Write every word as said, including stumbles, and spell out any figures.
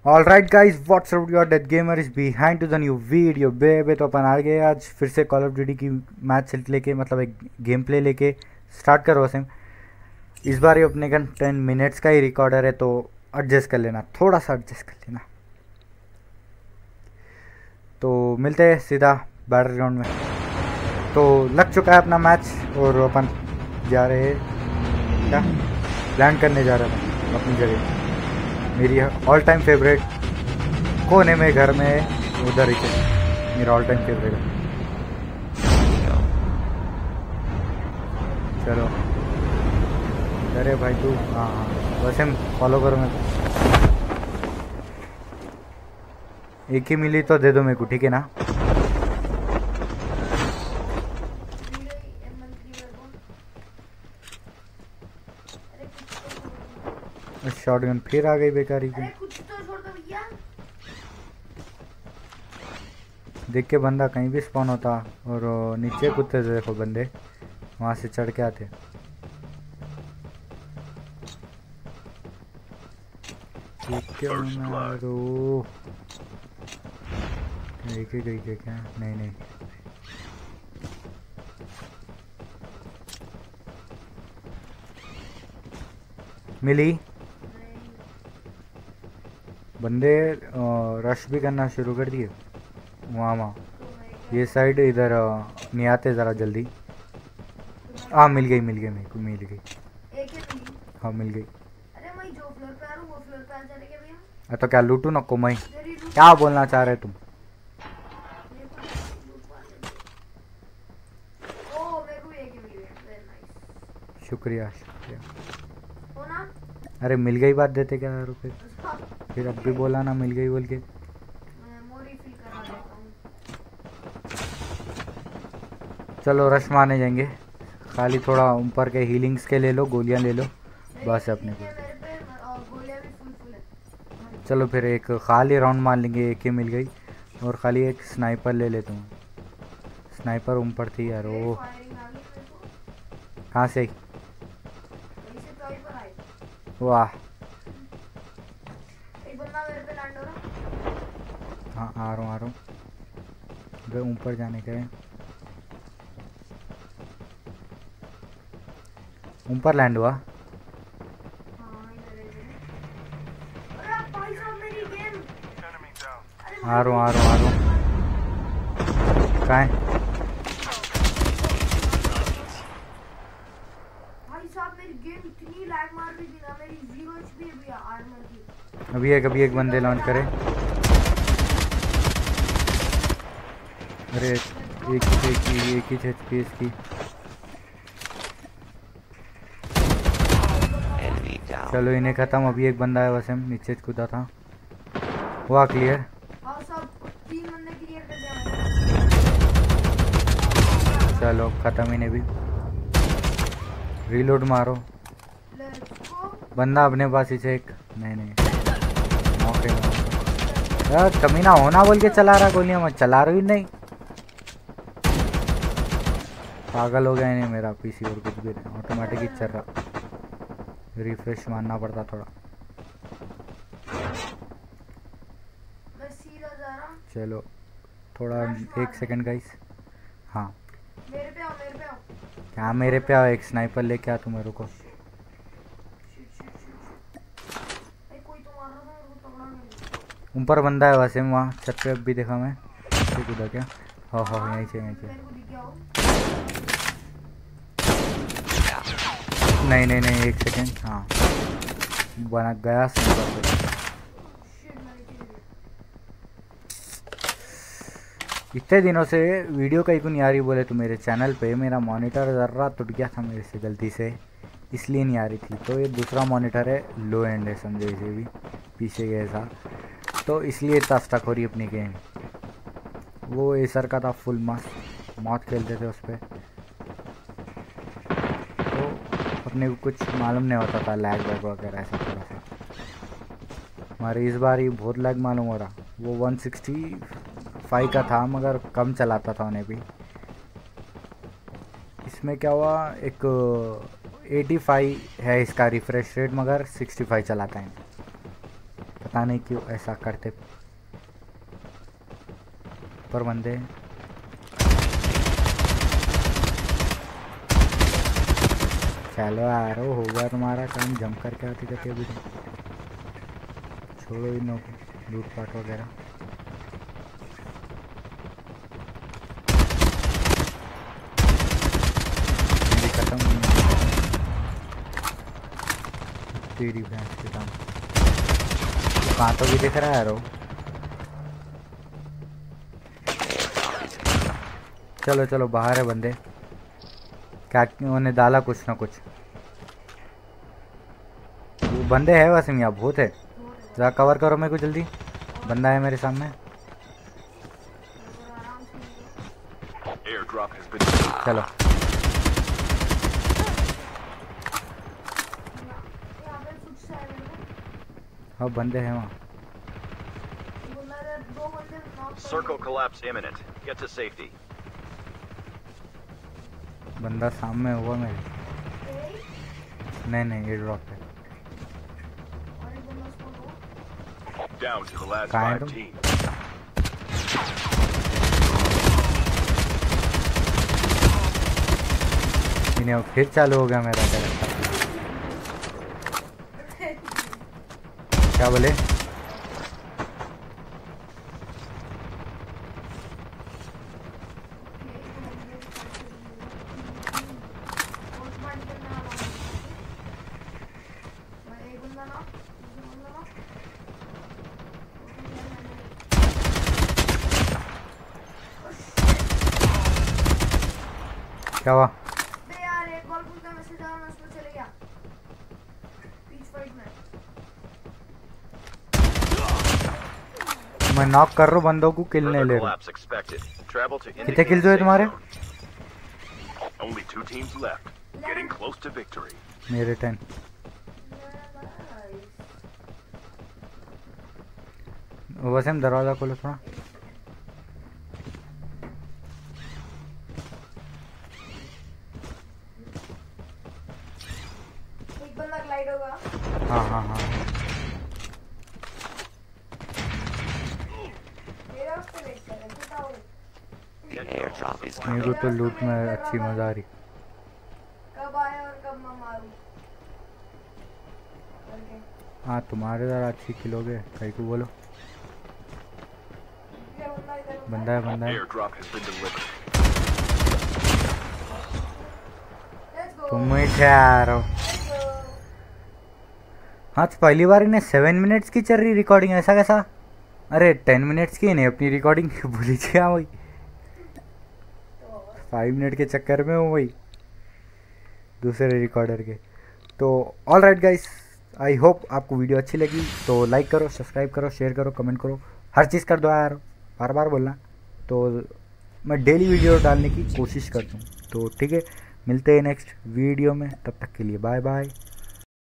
Alright guys, what's up your death gamer is behind to the new video baby. तो अपन आ गए आज फिर से कॉल ऑफ ड्यूटी की मैच लेके, मतलब एक गेम प्ले लेके स्टार्ट करो वसीम। इस बार ये अपने का टेन मिनट्स का ही रिकॉर्डर है, तो एडजस्ट कर लेना, थोड़ा सा एडजस्ट कर लेना। तो मिलते हैं सीधा बैटल ग्राउंड में। तो लग चुका है अपना मैच और अपन जा रहे हैं, क्या लैंड करने जा रहे हैं अपनी जगह। मेरी ऑल टाइम फेवरेट कोने में घर में उधर ही मेरा ऑल टाइम फेवरेट है। चलो अरे भाई तू, हाँ हाँ वैसे फॉलो करो मेरे को। एक ही मिली तो दे दो मेरे को, ठीक है ना। शॉटगन फिर आ गई बेकारी की। देख के बंदा कहीं भी स्पॉन होता और नीचे कूदते थे, देखो बंदे वहां से चढ़ के आते। मारो एक ही गई क्या? नहीं नहीं मिली। बंदे रश भी करना शुरू कर दिए वहाँ वहाँ ये साइड। इधर नहीं आते ज़रा जल्दी। हाँ मिल गई मिल गई मेरे को, मिल गई। हाँ मिल गई। अरे मैं जो फ्लोर पे आ रहा हूँ वो फ्लोर पे आ जाने के भैया। तो क्या लूटू ना को? मैं क्या बोलना चाह रहे तुम? ओ मेरे को एक ही मिल गया, वेरी नाइस। शुक्रिया शुक्रिया। हो ना? अरे मिल गई बात देते क्या रुपए? फिर अब भी बोला ना मिल गई बोल के। चलो रश मारने जाएंगे। खाली थोड़ा ऊपर के हीलिंग्स के ले लो, गोलियां ले लो बस अपने को। चलो फिर एक खाली राउंड मार लेंगे। एक ही मिल गई और खाली एक स्नाइपर ले लेता हूँ। स्नाइपर ऊपर थी यार। वो कहाँ से? वाह हाँ आ रहा हूँ आ रहा हूँ। ऊपर जाने का है, ऊपर लैंड हुआ। आ रहा हूँ आ रहा हूँ आ रहा हूँ। कहाँ है? भाई साहब मेरी गेम इतनी लैग मार रही थी ना, मेरी ज़ीरो एचपी है भैया आर्मर की। अभी एक अभी एक बंदे लॉन्च करे। अरे एक ही एक ही एक ही एचपी इसकी। चलो इन्हें खत्म। अभी एक बंदा है वैसे नीचे कूदा था। हुआ क्लियर। हाँ सब तीन बंदे क्लियर कर दिया। चलो खत्म इन्हें भी। रीलोड मारो। बंदा अपने पास ही से एक। नहीं नहीं मौके यार कमीना होना बोल के चला रहा गोलियां, मत चला रही नहीं। पागल हो गया नहीं मेरा पीसी और कुछ भी नहीं, ऑटोमेटिक ही चल रहा। रिफ्रेश मारना पड़ता थोड़ा। मैं सीधा जा रहा हूं। चलो थोड़ा एक सेकंड गाइस। हाँ मेरे पे आओ मेरे पे आओ। क्या मेरे पे आओ? एक स्नाइपर लेके आ तू मेरे को। ऊपर बंदा है वैसे वहाँ छत पे। अब भी देखा मैं कूदा क्या? हाँ हाँ यहीं से यहीं से। नहीं नहीं नहीं एक सेकेंड। हाँ बना गया। इतने दिनों से वीडियो कहीं को नहीं आ रही बोले तो मेरे चैनल पे मेरा मॉनिटर ज़रा टूट गया था मेरे से गलती से, इसलिए नहीं आ रही थी। तो ये दूसरा मॉनिटर है, लो एंड है समझे, इसे भी पीछे गए था तो इसलिए इतना स्टक हो रही अपनी गेम। वो एसर का था फुल मस्त, मौत खेलते थे उस पर, तो अपने को कुछ मालूम नहीं होता था लैग वैग वगैरह ऐसा थोड़ा सा। हमारे इस बार ही बहुत लैग मालूम हो रहा। वो वन सिक्सटी फाइव का था मगर कम चलाता था उन्हें भी। इसमें क्या हुआ, एक पचासी है इसका रिफ्रेश रेट मगर पैंसठ चलाता है। पता नहीं क्यों ऐसा करते। पर बंदे चलो यार, होगा तुम्हारा काम, जम करके आते जाते अभी। छोड़ो इन लोगों को, लूट पाट वगैरह। खत्म तेरी भैंस के काम। कहाँ तो भी दिख रहा है यार वो। चलो चलो बाहर है बंदे। क्या उन्होंने डाला कुछ ना कुछ। वो बंदे है वैसे यहाँ बहुत है। जरा कवर करो मेरे को जल्दी, बंदा है मेरे सामने। चलो हाँ बंदे हैं वहाँ। Circle collapse imminent. Get to safety. बंदा सामने हुआ मेरे। नहीं नहीं ये ड्रॉप है। Down to the last कहाँ है five तुम? teams. इन्हें फिर चालू हो गया मेरा कैरेक्टर। क्या बोले? क्या हुआ? यार एक बॉल का मैसेज आया, मैं उसमें चले गया बीच फाइट में। मैं नॉक कर रहा हूँ बंदों को, किल नहीं ले रहा। कितने किल्स हुए तुम्हारे? Only two teams left. Getting close to victory. मेरे टेन। वसीम दरवाजा खोलो थोड़ा। एक बंदा ग्लाइड होगा। हाँ हाँ हाँ मेरा उस पे वेट कर रहा है, कितना हो? मेरे को तो लूट में अच्छी मजा आ रही। कब आए और कब मैं मारूं? करके हाँ तुम्हारे ज़रा अच्छी खिलोगे, कहीं को बोलो। ये बंदा इधर बंदा है बंदा है। Airdrop has been delivered. Let's go तुम ही थे यार। Let's go. हाँ तो पहली बार इन्हें सेवन मिनट्स की चल रही रिकॉर्डिंग, ऐसा कैसा? अरे टेन मिनट्स की नहीं अपनी रिकॉर्डिंग भूल गया वही। फाइव मिनट के चक्कर में हूँ वही दूसरे रिकॉर्डर के। तो all right guys, I hope आपको वीडियो अच्छी लगी। तो लाइक करो, सब्सक्राइब करो, शेयर करो, कमेंट करो, हर चीज़ कर दो यार, बार बार बोलना। तो मैं डेली वीडियो डालने की कोशिश करता हूँ। तो ठीक है, मिलते हैं नेक्स्ट वीडियो में, तब तक के लिए बाय बाय।